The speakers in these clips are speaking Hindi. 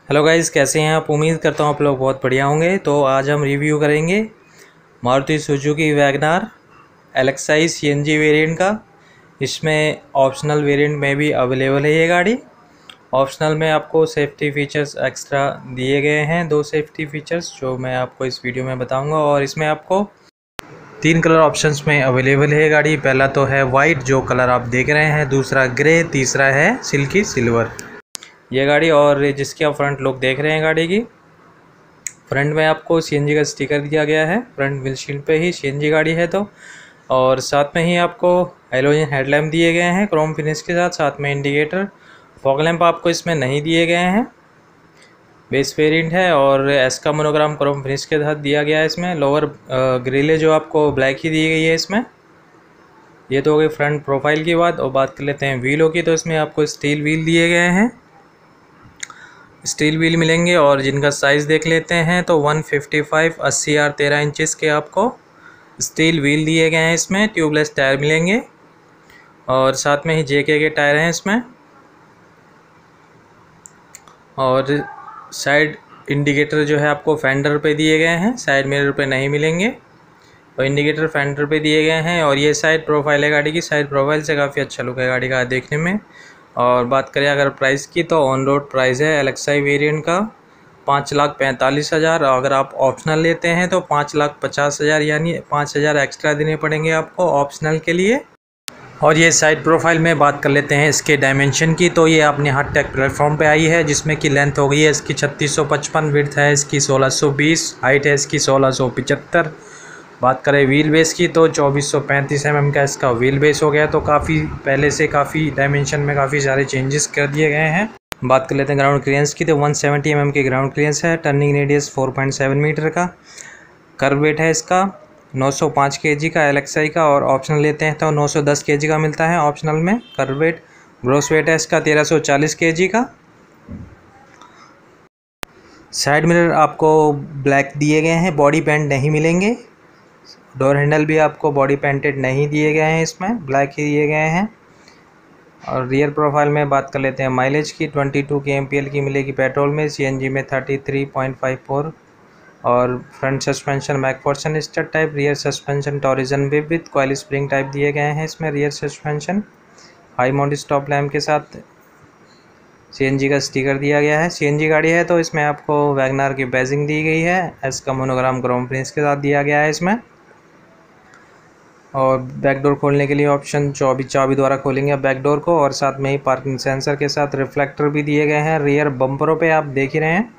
हेलो गाइस, कैसे हैं आप। उम्मीद करता हूँ आप लोग बहुत बढ़िया होंगे। तो आज हम रिव्यू करेंगे Maruti Suzuki WagonR LXI CNG variant का। इसमें ऑप्शनल वेरिएंट में भी अवेलेबल है ये गाड़ी। ऑप्शनल में आपको सेफ्टी फीचर्स एक्स्ट्रा दिए गए हैं, 2 सेफ्टी फीचर्स जो मैं आपको इस वीडियो में बताऊंगा। और इसमें आपको 3 कलर ऑप्शंस में अवेलेबल है गाड़ी। पहला तो है वाइट, जो कलर आप देख रहे हैं, दूसरा ग्रे, तीसरा है सिल्की सिल्वर ये गाड़ी। और जिसकी आप फ्रंट लुक देख रहे हैं गाड़ी की, फ्रंट में आपको सीएनजी का स्टिकर दिया गया है। फ्रंट विंडशील्ड पे ही सीएनजी गाड़ी है तो। और साथ में ही आपको हैलोजन हेडलैम्प दिए गए हैं क्रोम फिनिश के साथ। साथ में इंडिकेटर, फॉग लैंप आपको इसमें नहीं दिए गए हैं। बेस वेरिएंट है और एस का मोनोग्राम क्रोम फिनिश के साथ दिया गया है इसमें। लोअर ग्रिल जो आपको ब्लैक ही दी गई है इसमें। ये तो हो गई फ्रंट प्रोफाइल की बात। और बात कर लेते हैं व्हीलों की, तो इसमें आपको स्टील व्हील दिए गए हैं, स्टील व्हील मिलेंगे। और जिनका साइज़ देख लेते हैं तो 155 80R 13 इंचज़ के आपको स्टील व्हील दिए गए हैं इसमें। ट्यूबलेस टायर मिलेंगे और साथ में ही जेके के टायर हैं इसमें। और साइड इंडिकेटर जो है आपको फेंडर पे दिए गए हैं, साइड मिरर पे नहीं मिलेंगे। और इंडिकेटर फेंडर पे दिए गए हैं। और ये साइड प्रोफाइल है गाड़ी की, साइड प्रोफाइल से काफ़ी अच्छा लुक है गाड़ी का देखने में। और बात करें अगर प्राइस की, तो ऑन रोड प्राइस है एलएक्सआई वेरिएंट का 5,45,000। अगर आप ऑप्शनल लेते हैं तो 5,50,000, यानी 5,000 एक्स्ट्रा देने पड़ेंगे आपको ऑप्शनल के लिए। और ये साइड प्रोफाइल में बात कर लेते हैं इसके डायमेंशन की, तो ये अपने हार्ट टेक प्लेटफॉर्म पे आई है, जिसमें कि लेंथ हो गई है इसकी 3655, विड्थ है इसकी 1620, हाइट है इसकी 1675। बात करें व्हील बेस की, तो 2435 mm का इसका व्हील बेस हो गया। तो काफ़ी पहले से काफ़ी डायमेंशन में काफ़ी सारे चेंजेस कर दिए गए हैं। बात कर लेते हैं ग्राउंड क्लियरेंस की, तो 170 mm की ग्राउंड क्लियरेंस है। टर्निंग रेडियस 4.7 मीटर का। कर्व वेट है इसका 905 kg का एलएक्सआई का। और ऑप्शनल लेते हैं तो 910 kg का मिलता है ऑप्शनल में कर्व वेट। ग्रॉस वेट है इसका 1340 kg का। साइड मिरर आपको ब्लैक दिए गए हैं, बॉडी पेंट नहीं मिलेंगे। डोर हैंडल भी आपको बॉडी पेंटेड नहीं दिए गए हैं, इसमें ब्लैक ही दिए गए हैं। और रियर प्रोफाइल में बात कर लेते हैं माइलेज की, 22 kmpl की मिलेगी पेट्रोल में, सीएनजी में 33.54। और front suspension McPherson strut type, rear suspension torsion beam with coil spring type दिए गए हैं इसमें। Rear suspension high mount stop lamp के साथ सीएनजी का स्टिकर दिया गया है। सीएनजी गाड़ी है तो इसमें आपको वैगनार की बैजिंग दी गई है, एस का मोनोग्राम क्रोम फिनिश के साथ दिया गया है इसमें। और बैक डोर खोलने के लिए ऑप्शन चाबी द्वारा खोलेंगे आप बैक डोर को। और साथ में ही पार्किंग सेंसर के साथ रिफ्लेक्टर भी दिए गए हैं रियर बम्परों पे, आप देख ही रहे हैं।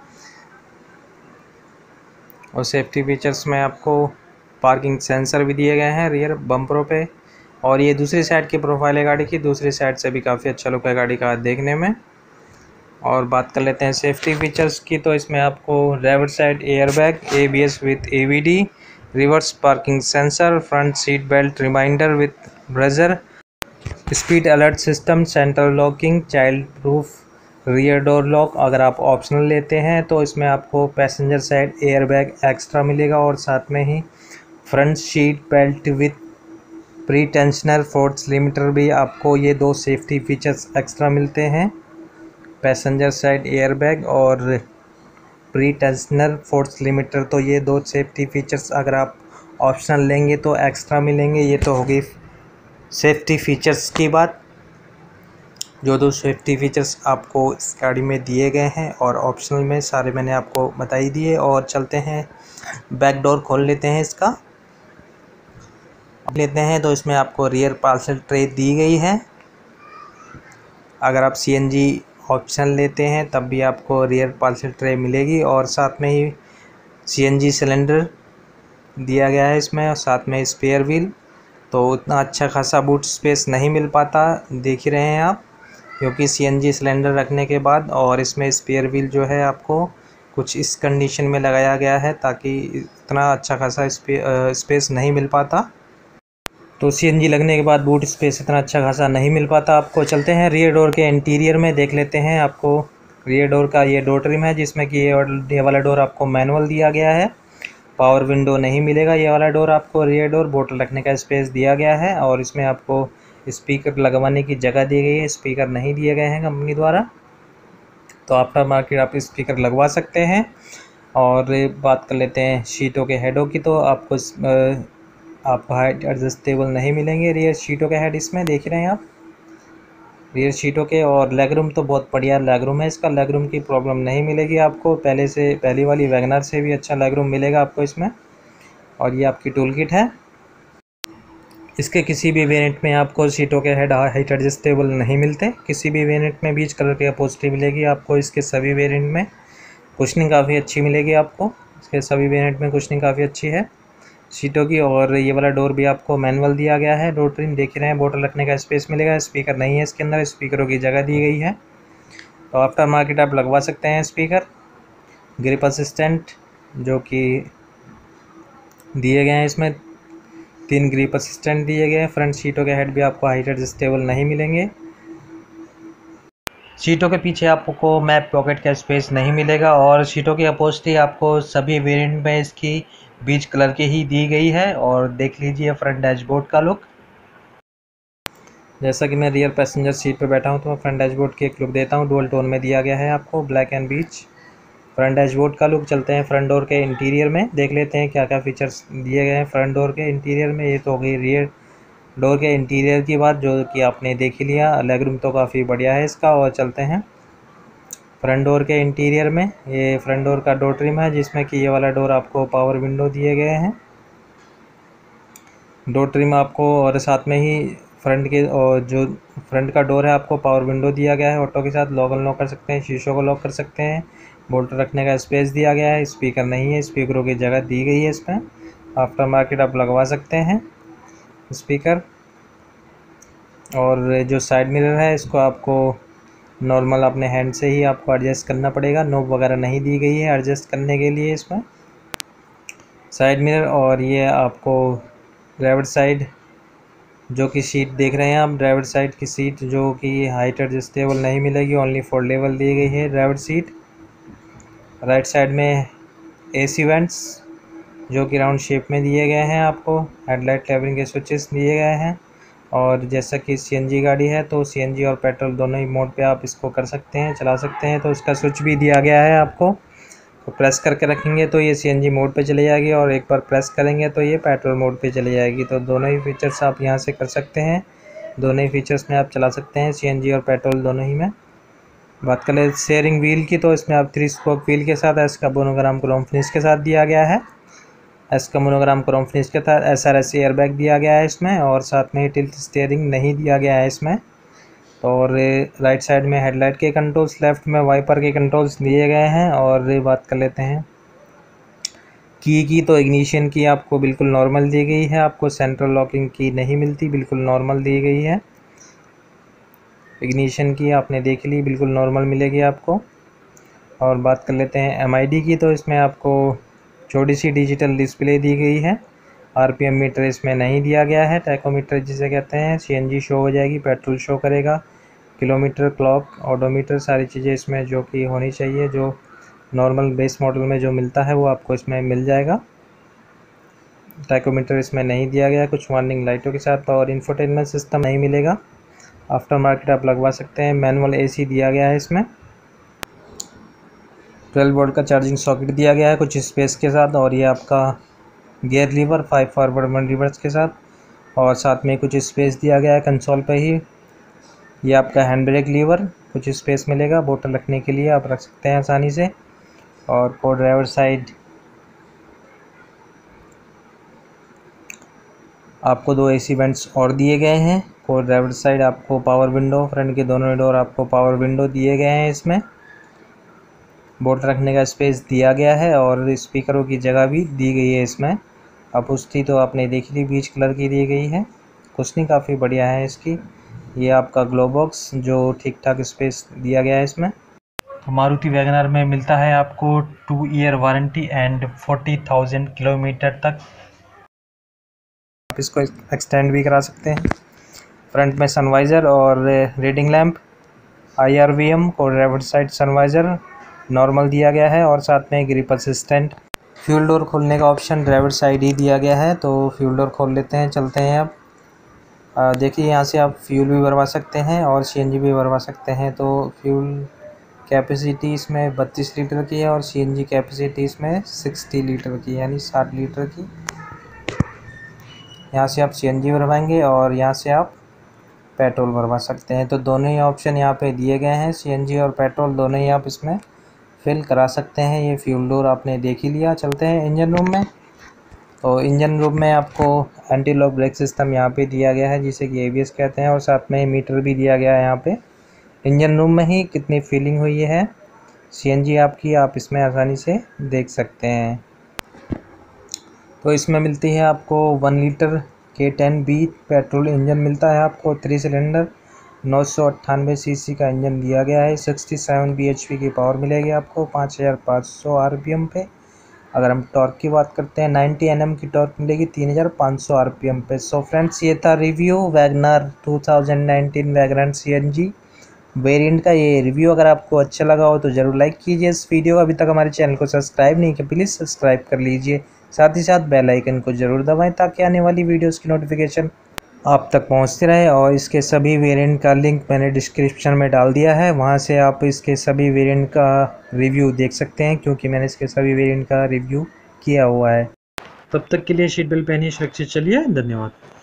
और सेफ्टी फीचर्स में आपको पार्किंग सेंसर भी दिए गए हैं रियर बम्परों पे। और ये दूसरी साइड की प्रोफाइल है गाड़ी की, दूसरी साइड से भी काफ़ी अच्छा लुक है गाड़ी का देखने में। और बात कर लेते हैं सेफ्टी फीचर्स की, तो इसमें आपको driver side airbag, ABS with EBD, reverse parking sensor, front seat belt reminder with buzzer, speed alert system, central locking, child proof rear door lock. अगर आप ऑप्शनल लेते हैं तो इसमें आपको पैसेंजर साइड एयरबैग एक्स्ट्रा मिलेगा। और साथ में ही front seat belt with pre tensioner force limiter भी आपको ये 2 सेफ्टी फीचर्स एक्स्ट्रा मिलते हैं। पैसेंजर साइड एयरबैग और प्री टेंशनर फोर्स लिमिटर, तो ये 2 सेफ्टी फीचर्स अगर आप ऑप्शनल लेंगे तो एक्स्ट्रा मिलेंगे। ये तो होगी सेफ्टी फीचर्स की बात, जो 2 सेफ्टी फीचर्स आपको इस गाड़ी में दिए गए हैं। और ऑप्शनल में सारे मैंने आपको बता ही दिए। और चलते हैं बैक डोर खोल लेते हैं इसका लेते हैं। तो इसमें आपको रियर पार्सल ट्रे दी गई है। अगर आप सीएनजी ऑप्शन लेते हैं तब भी आपको रियर पार्सल ट्रे मिलेगी। और साथ में ही सीएनजी सिलेंडर दिया गया है इसमें, और साथ में स्पेयर व्हील। तो उतना अच्छा खासा बूट स्पेस नहीं मिल पाता, देख ही रहे हैं आप, क्योंकि सीएनजी सिलेंडर रखने के बाद और इसमें स्पेयर व्हील जो है आपको कुछ इस कंडीशन में लगाया गया है, ताकि इतना अच्छा खासा स्पेस नहीं मिल पाता। तो सीएनजी लगने के बाद बूट स्पेस इतना अच्छा खासा नहीं मिल पाता आपको। चलते हैं रियर डोर के इंटीरियर में देख लेते हैं। आपको रियर डोर का ये डोर ट्रिम है, जिसमें कि ये वाला डोर आपको मैनुअल दिया गया है। पावर विंडो नहीं मिलेगा ये वाला डोर आपको। रियर डोर बोतल रखने का स्पेस दिया गया है। और इसमें आपको स्पीकर लगवाने की जगह दी गई है, स्पीकर नहीं दिए गए हैं कंपनी द्वारा। तो आफ्टर मार्केट आप स्पीकर लगवा सकते हैं। और बात कर लेते हैं सीटों के हेडों की, तो आपको हाइट एडजस्टेबल नहीं मिलेंगे रियर सीटों के हेड इसमें, देख रहे हैं आप रियर सीटों के। और लेग रूम तो बहुत बढ़िया लेग रूम है इसका, लेग रूम की प्रॉब्लम नहीं मिलेगी आपको, पहली वाली वैगनर से भी अच्छा लेग रूम मिलेगा आपको इसमें। और ये आपकी टूल किट है। इसके किसी भी वेरिएंट में आपको सीटों के हेड हाइट एडजस्टेबल नहीं मिलते, किसी भी वेरिएंट में बीच कलर की अपॉजिटिव मिलेगी आपको। इसके सभी वेरिएंट में कुशनिंग काफ़ी अच्छी मिलेगी आपको, इसके सभी वेरिएंट में कुशनिंग काफ़ी अच्छी है सीटों की। और ये वाला डोर भी आपको मैनुअल दिया गया है, डोर ट्रिम देख रहे हैं, बोतल रखने का स्पेस मिलेगा। स्पीकर नहीं है इसके अंदर, स्पीकरों की जगह दी गई है। तो आफ्टर मार्केट आप लगवा सकते हैं स्पीकर। ग्रिप असिस्टेंट जो कि दिए गए हैं इसमें, 3 ग्रिप असिस्टेंट दिए गए हैं। फ्रंट सीटों के हेड भी आपको हाइट एडजस्टेबल नहीं मिलेंगे। सीटों के पीछे आपको मैप पॉकेट का स्पेस नहीं मिलेगा। और सीटों की अपॉजिटिव आपको सभी वेरिएंट में इसकी बीच कलर की ही दी गई है। और देख लीजिए फ्रंट डैशबोर्ड का लुक। जैसा कि मैं रियर पैसेंजर सीट पर बैठा हूं तो मैं फ्रंट डैशबोर्ड की एक लुक देता हूं। डुअल टोन में दिया गया है आपको, black and beige front dashboard का लुक। चलते हैं फ्रंट डोर के इंटीरियर में, देख लेते हैं क्या क्या फीचर्स दिए गए हैं फ्रंट डोर के इंटीरियर में। ये तो हो गई रियर डोर के इंटीरियर की बात, जो कि आपने देख ही लिया। लेग रूम तो काफ़ी बढ़िया है इसका। और चलते हैं फ्रंट डोर के इंटीरियर में। ये फ्रंट डोर का डोर ट्रिम है, जिसमें कि ये वाला डोर आपको पावर विंडो दिए गए हैं, डोर ट्रिम आपको। और साथ में ही फ्रंट के और जो फ्रंट का डोर है आपको पावर विंडो दिया गया है, ऑटो के साथ लॉक अनलॉक कर सकते हैं, शीशों को लॉक कर सकते हैं। बोल्ट रखने का स्पेस दिया गया है। स्पीकर नहीं है, स्पीकरों की जगह दी गई है इसमें। आफ्टर मार्केट आप लगवा सकते हैं स्पीकर। और जो साइड मिरर है इसको आपको नॉर्मल अपने हैंड से ही आपको एडजस्ट करना पड़ेगा, नोब वगैरह नहीं दी गई है एडजस्ट करने के लिए इसमें साइड मिरर। और ये आपको ड्राइवर साइड जो कि सीट देख रहे हैं आप, ड्राइवर साइड की सीट जो कि हाइट एडजस्टेबल नहीं मिलेगी, ओनली फोल्डेबल दी गई है ड्राइवर सीट। राइट साइड में एसी वेंट्स जो कि राउंड शेप में दिए गए हैं आपको। हेडलाइट लेवलिंग के स्विचेस दिए गए हैं। और जैसा कि सीएनजी गाड़ी है तो सीएनजी और पेट्रोल दोनों ही मोड पे आप इसको कर सकते हैं, चला सकते हैं। तो इसका स्विच भी दिया गया है आपको, तो प्रेस करके रखेंगे तो ये सीएनजी मोड पे चली जाएगी, और एक बार प्रेस करेंगे तो ये पेट्रोल मोड पे चली जाएगी। तो दोनों ही फीचर्स आप यहाँ से कर सकते हैं, दोनों ही फीचर्स में आप चला सकते हैं, सीएनजी और पेट्रोल दोनों ही में। बात करें शेयरिंग व्हील की, तो इसमें आप 3 स्पोक व्हील के साथ एस का मोनोग्राम क्रोम फिनिश के साथ दिया गया है। एस का मोनोग्राम क्रोम फिनिश के साथ SRS एयरबैग दिया गया है इसमें। और साथ में ही टिल्ट स्टीयरिंग नहीं दिया गया है इसमें। और राइट साइड में हेडलाइट के कंट्रोल्स, लेफ्ट में वाइपर के कंट्रोल्स दिए गए हैं। और बात कर लेते हैं की तो इग्निशन की आपको बिल्कुल नॉर्मल दी गई है, आपको सेंट्रल लॉकिंग की नहीं मिलती, बिल्कुल नॉर्मल दी गई है। इग्निशन की आपने देख ली, बिल्कुल नॉर्मल मिलेगी आपको। और बात कर लेते हैं MID की, तो इसमें आपको छोटी सी डिजिटल डिस्प्ले दी गई है। RPM मीटर इसमें नहीं दिया गया है, टैकोमीटर जिसे कहते हैं। CNG शो हो जाएगी, पेट्रोल शो करेगा, किलोमीटर, क्लॉक, ओडोमीटर, सारी चीज़ें इसमें जो कि होनी चाहिए, जो नॉर्मल बेस मॉडल में जो मिलता है वो आपको इसमें मिल जाएगा। टैकोमीटर इसमें नहीं दिया गया कुछ वार्निंग लाइटों के साथ। और इंफोटेनमेंट सिस्टम नहीं मिलेगा, आफ्टर मार्केट आप लगवा सकते हैं। मैनुअल AC दिया गया है इसमें। 12 वोल्ट का चार्जिंग सॉकेट दिया गया है कुछ स्पेस के साथ। और ये आपका गियर लीवर 5 फॉरवर्ड 1 रिवर्स के साथ, और साथ में कुछ स्पेस दिया गया है कंसोल पे ही। ये आपका हैंड ब्रेक लीवर, कुछ स्पेस मिलेगा बोतल रखने के लिए, आप रख सकते हैं आसानी से। और को ड्राइवर साइड आपको 2 AC वेंट्स और दिए गए हैं। को ड्राइवर साइड आपको पावर विंडो, फ्रंट के दोनों डोर आपको पावर विंडो दिए गए हैं इसमें। बोतल रखने का स्पेस दिया गया है, और स्पीकरों की जगह भी दी गई है इसमें। अपॉजिटिव तो आपने देख ली, बीच कलर की दी गई है, कुशनिंग काफ़ी बढ़िया है इसकी। ये आपका ग्लो बॉक्स जो ठीक ठाक स्पेस दिया गया है इसमें। तो मारुति वैगनर में मिलता है आपको 2 ईयर वारंटी एंड 40,000 किलोमीटर तक आप इसको एक्सटेंड भी करा सकते हैं। फ्रंट में सनवाइज़र और रीडिंग लैंप, IRVM को ड्राइवर साइड सनवाइज़र नॉर्मल दिया गया है, और साथ में ग्रिप असिस्टेंट। फ्यूल डोर खोलने का ऑप्शन ड्राइवर साइड ही दिया गया है, तो फ्यूल डोर खोल लेते हैं, चलते हैं अब। देखिए यहाँ से आप फ्यूल भी भरवा सकते हैं और CNG भी भरवा सकते हैं। तो फ्यूल कैपेसिटी इसमें 32 लीटर की है और CNG कैपेसिटी इसमें 60 लीटर की, यानी 60 लीटर की। यहाँ से आप CNG भरवाएंगे और यहाँ से आप पेट्रोल भरवा सकते हैं। तो दोनों ही ऑप्शन यहाँ पे दिए गए हैं, CNG और पेट्रोल दोनों ही आप इसमें फिल करा सकते हैं। ये फ्यूल डोर आपने देख ही लिया। चलते हैं इंजन रूम में। तो इंजन रूम में आपको एंटी लॉक ब्रेक सिस्टम यहाँ पे दिया गया है, जिसे कि ABS कहते हैं, और साथ में मीटर भी दिया गया है यहाँ पे। इंजन रूम में ही कितनी फीलिंग हुई है CNG आपकी, आप इसमें आसानी से देख सकते हैं। तो इसमें मिलती है आपको 1 लीटर K10B पेट्रोल इंजन मिलता है आपको, 3 सिलेंडर 998 सीसी का इंजन दिया गया है। 67 bhp की पावर मिलेगी आपको 5500 RPM पे। अगर हम टॉर्क की बात करते हैं 90 Nm की टॉर्क मिलेगी 3500 RPM पे। सो फ्रेंड्स, ये था review WagonR 2019 WagonR CNG variant का। ये रिव्यू अगर आपको अच्छा लगा हो तो ज़रूर लाइक कीजिए इस वीडियो। अभी तक हमारे चैनल को सब्सक्राइब नहीं किया, प्लीज़ सब्सक्राइब कर लीजिए। साथ ही साथ बेल आइकन को ज़रूर दबाएं ताकि आने वाली वीडियोस की नोटिफिकेशन आप तक पहुंचती रहे। और इसके सभी वेरिएंट का लिंक मैंने डिस्क्रिप्शन में डाल दिया है, वहां से आप इसके सभी वेरिएंट का रिव्यू देख सकते हैं, क्योंकि मैंने इसके सभी वेरिएंट का रिव्यू किया हुआ है। तब तक के लिए सीट बेल्ट पहनिए, सुरक्षित चलिए। धन्यवाद।